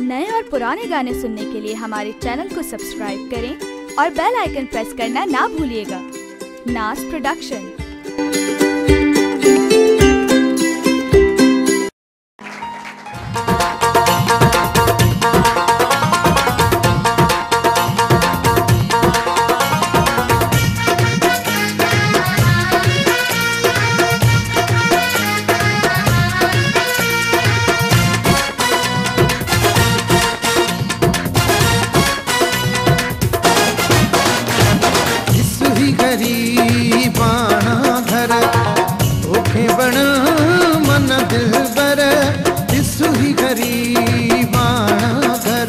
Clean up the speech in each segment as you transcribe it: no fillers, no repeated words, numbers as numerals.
नए और पुराने गाने सुनने के लिए हमारे चैनल को सब्सक्राइब करें और बेल आइकन प्रेस करना ना भूलिएगा। नाज प्रोडक्शन। गरीबाना घर तोखे वण मन दिलबर, दिसु ही गरीबाना घर,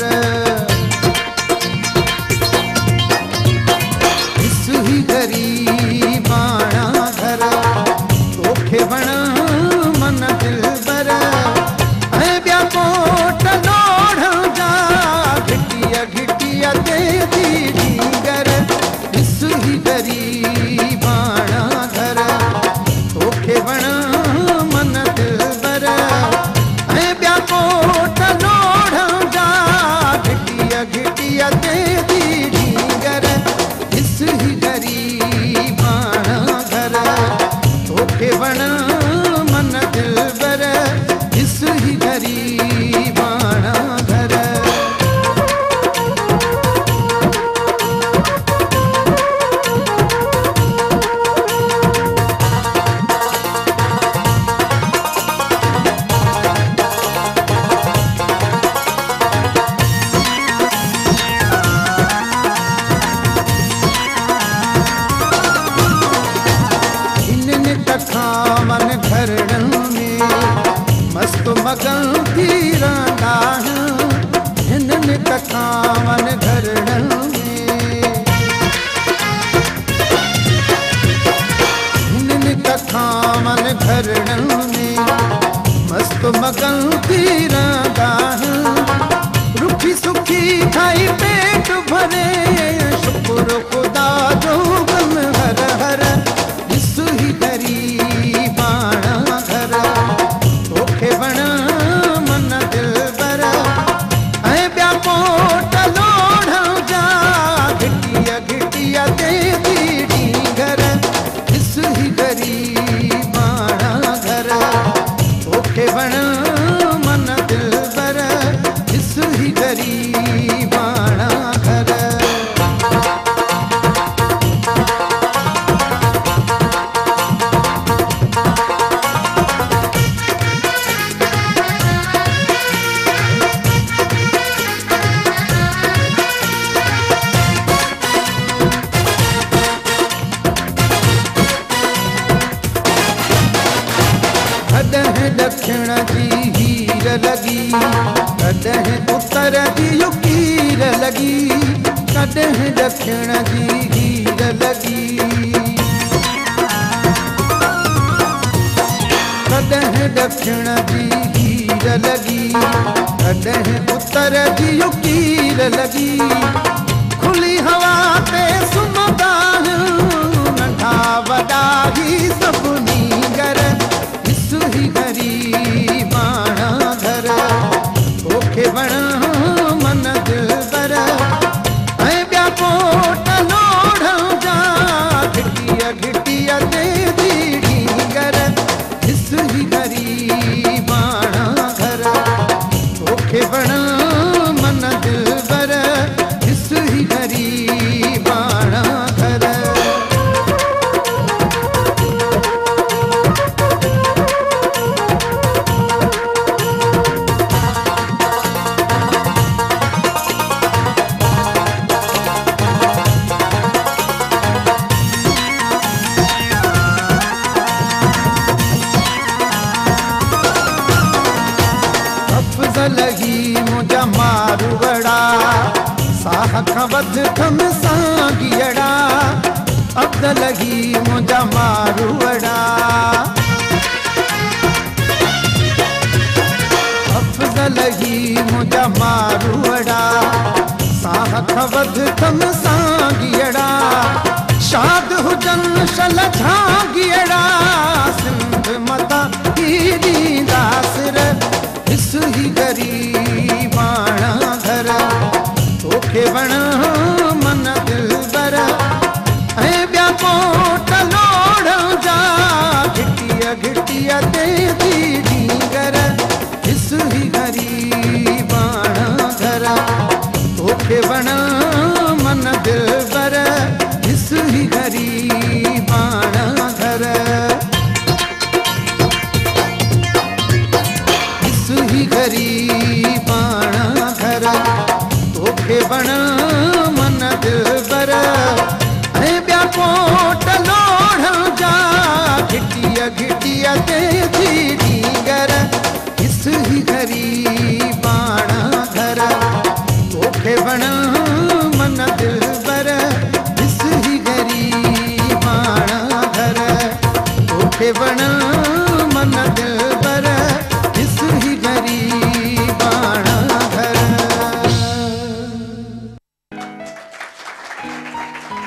दिसु ही गरीबाना घर तोखे वण मन दिलबर, ऐ ब्या कोट लोढ़ जा घिटिया घिटिया दे दी डीगर, दिसु ही गरीबाना घर तोखे वण मन दिलबर, ऐ ब्या कोट लोढ़ जा घिटिया घिटिया दे दी डीगर, दिसु ही गरीबाना घर तोखे वण मन दिलबर, दिसु ही गरीबाना घर। मन घरड़न में मस्त मगन थी रंदा, हिनन कथा मन घरड़न में, हिनन कथा मन घरड़न में मस्त मगन थी रंदा, रुखी सुखी खाई पेट भरे शुक्र खुदा जो गम हर हर, दिसु ही गरीबाना घर तोखे वण मन दिलबर, ऐ ब्या कोट लोढ़ जा घिटिया घिटिया दे दी डीगर, दिसु ही गरीबाना घर तोखे वण मन दिलबर, दिसु ही गरीबाना घर। कदह दक्षिण जी हीर लगी, कदह उत्तर जी युकीर लगी, कदह दक्षिण जी हीर लगी, कदह दक्षिण जी हीर लगी, कदह उत्तर जी युकीर लगी, खुली हवा ते सुमदा नंढा वॾा ही सभनी घर, दिसु ही गरीबाना घर तोखे वण मन दिलबर, ऐ ब्या कोट लोढ़ जा घिटिया घिटिया दे दी डीगर, दिसु ही गरीबाना घर तोखे वण मन दिलबर, दिसु ही गरीबाना घर। लगी मुझा मारू वड़ा साह खां वध थम सांगियड़ा, अब्द लगी मुझा मारू वड़ा, अफ़ज़ल लगी मुझा मारू वड़ा, साह खां वध थम सांगियड़ा, शाद हुजन शल झांगियड़ा, सिंध मता ही ॾींदा सिर, दिसु ही गरीबाना ही गरीबाणा घर तोखे वणा मन दिलबर इस ही गरीबाणा घर इस ही गरीबाणा घर तोखे वणा मन दिलबर ऐं ॿिया कोट लोढ़ण जा घिटिया घिटिया ते थी डींगर इस ही गरीबाणा घर तोखे वणा मन दिलबर इस ही गरीबाणा घर तोखे वणा मन दिलबर इस ही गरीबाणा घर